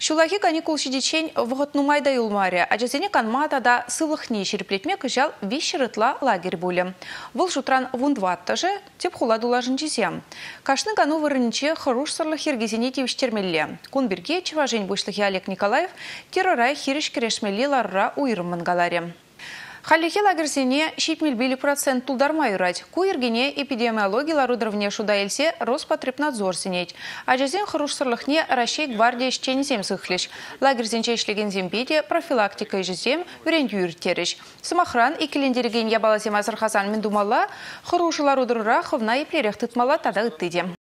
Шулахи каникул шидичень вғытнумайда юлмаре, ажазене канматада сывлықне шерплетмек жал вещерытла лагерь буле. Бұл шутран вундватта же, теп хуладула жынчизе. Кашны кану вырынче хорош сырлы хергезене тевштермелле. Кунберге чеважень бушлыхи Олег Николаев террорай хириш керешмелли ларра уйрым мангаларе. Халлихи лагерсене 70% тулдарма юрать. Куергене эпидемиология ларудровне шуда эльсе Роспотребнадзор сенеть. Ажазен хорошсырлыхне Россия гвардия щенезем сыхлиш. Лагерсенче ишлеген земпеде профилактика ежезем врен юртереш. Самохран и килендереген ябаласем Азархасан Мендумала хорош ларудрура ховна и плерех тытмала тада ыттыде.